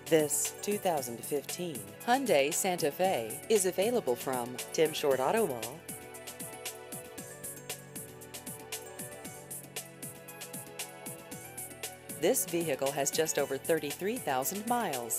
This 2015 Hyundai Santa Fe is available from Tim Short Auto Mall. This vehicle has just over 33,000 miles.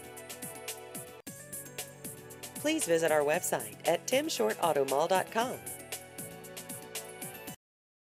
Please visit our website at timshortautomall.com.